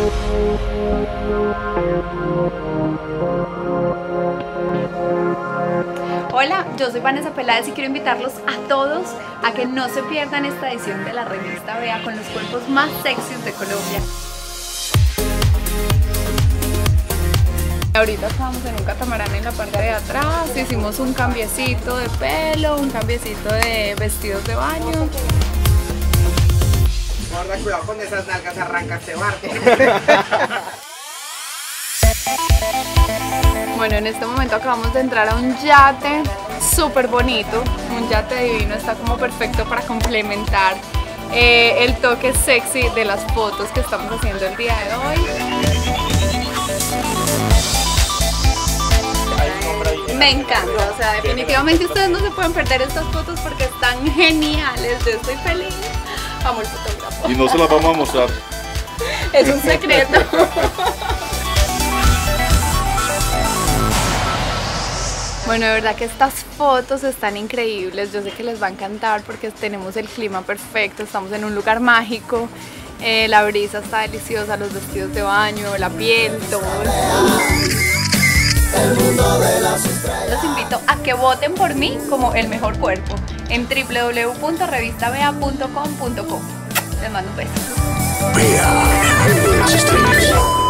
Hola, yo soy Vanessa Peláez y quiero invitarlos a todos a que no se pierdan esta edición de la revista Vea con los cuerpos más sexys de Colombia. Ahorita estamos en un catamarán en la parte de atrás, hicimos un cambiecito de pelo, un cambiecito de vestidos de baño. Guarda, cuidado con esas nalgas, arranca este barco. Bueno, en este momento acabamos de entrar a un yate súper bonito, un yate divino, está como perfecto para complementar el toque sexy de las fotos que estamos haciendo el día de hoy. Me encanta, o sea, definitivamente ustedes no se pueden perder estas fotos porque están geniales. Yo estoy feliz. Amo el fotógrafo. Y no se las vamos a mostrar. Es un secreto. Bueno, de verdad que estas fotos están increíbles. Yo sé que les va a encantar porque tenemos el clima perfecto, estamos en un lugar mágico. La brisa está deliciosa, los vestidos de baño, la piel, todo. Los invito a que voten por mí como el mejor cuerpo en www.revistavea.com.co. Les mando un beso.